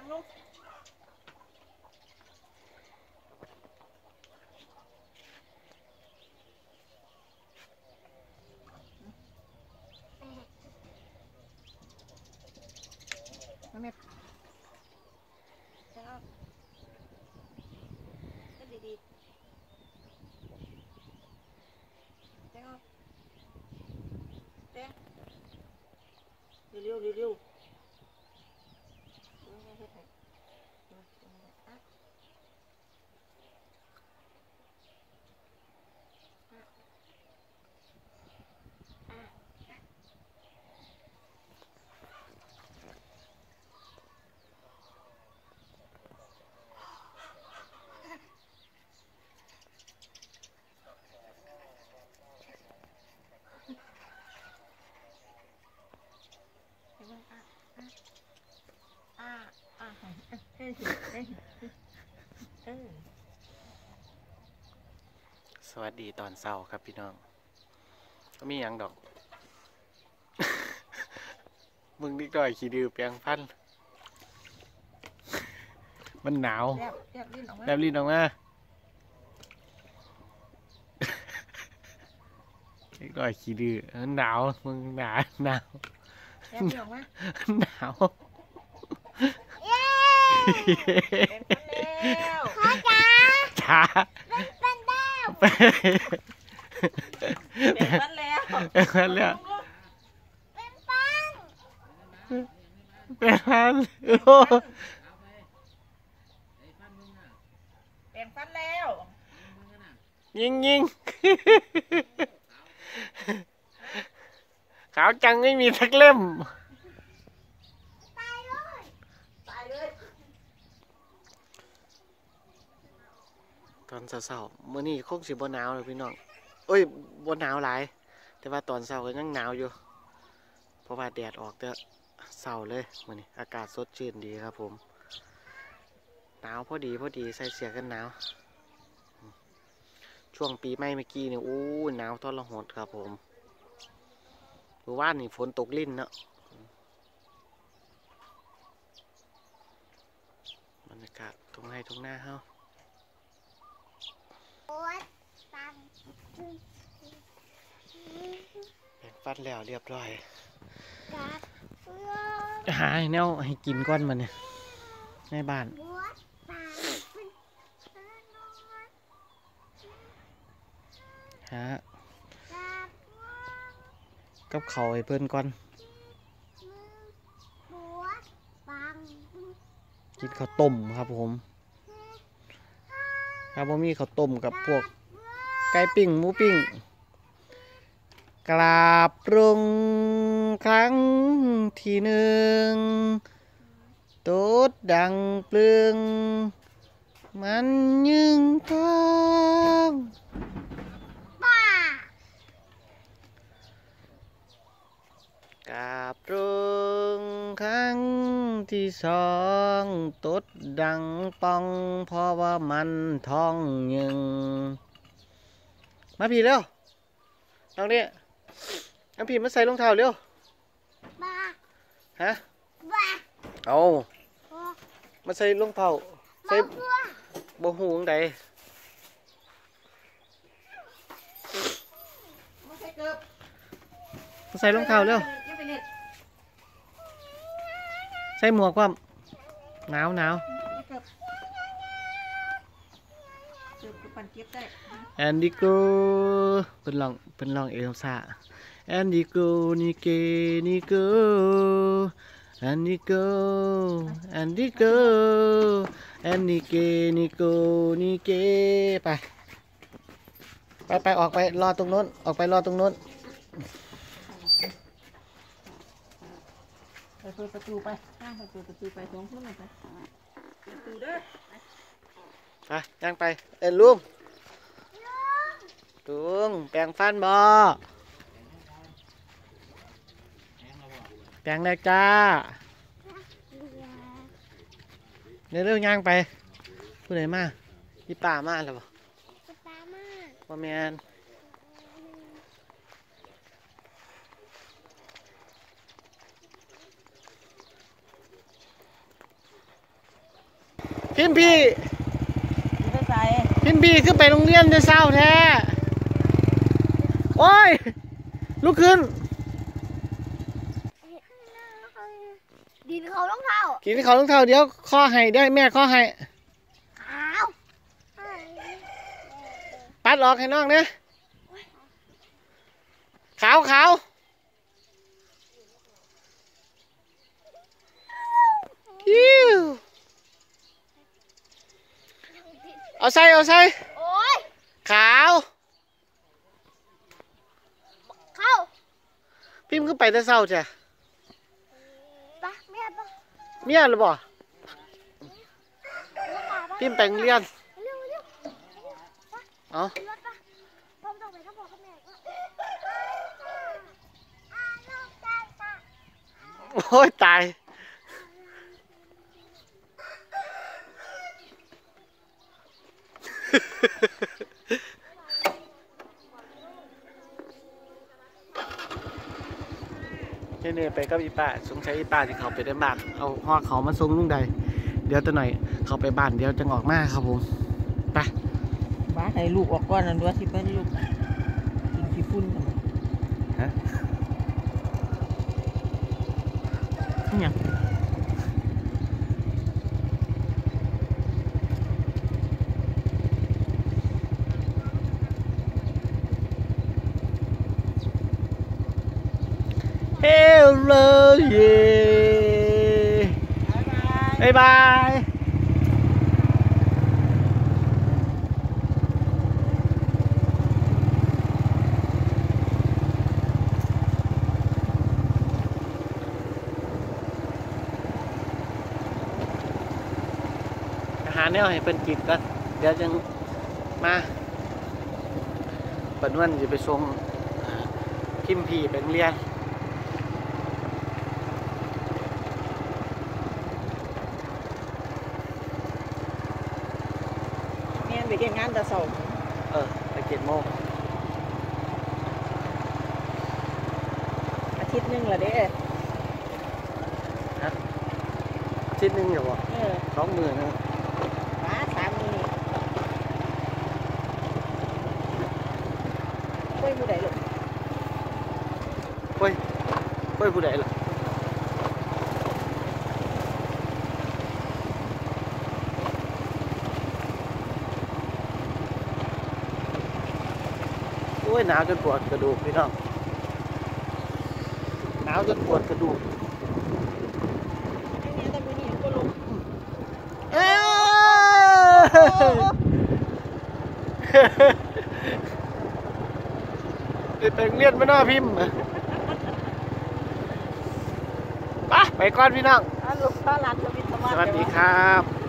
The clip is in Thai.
งลงมาเม็ดจังเอาดีๆจังเอาเต้เร็วๆเร็วๆสวัสดีตอนเช้าครับพี่น้องก็มีอย่างดอก มึงนิดหน่อยขี้ดื้อแปลงฟัน มันหนาวแลบลิ้นออกมานิดหน่อยขี้ดื้อหนาวมึงหนาวหนาวหนาวพ่อจ๋าช้าเป็นแล้วเป็นฟันแล้วเป็นแล้วเป็นฟันเป็นฟันเป็นฟันแล้วยิงขาวจังไม่มีสักเล่มตายเลยตายเลยตอนเช้าๆมื้อนี้คงสิบ่หนาวเลยพี่น้องเอ้ยบ่หนาวหลายแต่ว่าตอนเช้าก็ยังหนาวอยู่เพราะว่าแดดออกแต่เช้าเลยมื้อนี้อากาศสดชื่นดีครับผมหนาวพอดีใส่เสื้อกันหนาวช่วงปีใหม่เมื่อกี้นี่อู้หนาวทรหดครับผมเมื่อวานนี่ฝนตกลิ่นเนาะบรรยากาศทุ่งไร่ทุ่งนาเฮาแปรงฟันแล้วเรียบร้อยหาแนวให้กินก้อนมันเนี่ยในบ้านหากับเขาวให้เพื่อนก่อนกินข้าวต้มครับผมถ้าบ่มีข้าวต้มกับพวกไก่ปิ้งหมูปิ้งกราบปรุงครั้งที่หนึ่งตูดดังปลึงมันยึงท้องกราบปรุงครั้งที่สองตูดดังปองเพราะว่ามันท้องยึงมาพี่เร็วน้องเนี่ยน้องพี่มาใส่รองเท้าเร็วฮะเอามาใส่รองเท้าใส่บ่หูจังใดมาใส่รองเท้าเร็วใส่หมวกว่าหนาวแอนดิโกเป็นลองเอลซ่าแอนดิโกนิเกนิโกแอนดิโกแอนดิโกแอนนิเกนิโกนิเกไปออกไปรอตรงโน้นออกไปรอตรงโน้นไปเปิดประตูไปข้างไปเปิดประตูไปสองคนเลยไปประตูเด้อไปย่างไปลุงแปรงฟันบ่แปรงได้จ้าเร็วย่างไปผู้ใดมาพี่ป่ามาแล้วบ่แม่นพิมพ์พี่ไปใส่พิมพ์พี่ขึ้นไปโรงเรียนจะเศร้าแท้โอ้ยลุกขึ้นดินเขาต้องเท้ากินเขาต้องเท่าเดี๋ยวข้อให้ได้แม่ข้อให้ขาวปัดออกให้น้องเนี่ยขาวขาวยิ้วเอาใส่เอาใส่โอ้ยขาวเข้าพิมพ์ขึ้นไปแต่เศร้าจ้ะปะแม่ปะเมียหรือบ่พิมพ์ไปโรงเรียนเร็วเร็วเอารถปะพ่อต้องไปถ้าบอกกับแม่ก็โอ้ยตายเนี่ยไปกับอีป้าสงสัยอีป้าที่เขาไปได้บ้านเอาห่อเขามาส่งลุงใดเดี๋ยวตัวหน่อยเขาไปบ้านเดี๋ยวจะออกมาครับผมไปบ้าให้ลูกออกก่อนนั่นด้วยที่เป็นลูกกินขี้ฝุ่นกันฮะเนี่ยเฮลโลเย่บายบายหาแนวให้เป็นกินก่อนเดี๋ยวจึงมาปันวันจะไปส่งพิมพ์พีเป็นเรียนแม่ไปเก็บงานแต่เสาร์ไป7 โมงอาทิตย์หนึงละเด้อาทิตย์หนึงอยู่บ่ 2 มื้อนึงบ้า3 มื้อนี่ค่อยผู้ใดลูกเฮ้ยผู้ใดล่ะโอ้ยหนาวจนปวดกระดูกพี่น้องหนาวจนปวดกระดูกไอ้เนี่ยแต่มื้อนี้ก็ลงเอ้ยไปเรียนมาหน้าพิมพ์ไปก่อนพี่น้องลูกพระหลานจะมีสสวัสดีครับ